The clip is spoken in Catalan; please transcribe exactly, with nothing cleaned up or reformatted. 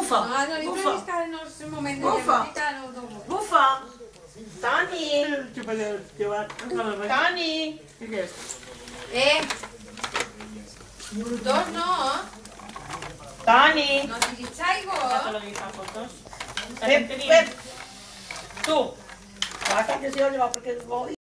Bufa. No, no li Bufa. treguis que no és un moment de Bufa. llavoritar, no, no. Bufa. Toni! Toni! Què és? Eh! Brutós no, Toni! no siguis aigua. Te lo dic a fotos. Pep, Pep! Tu! Vas a que se lo lleva porque es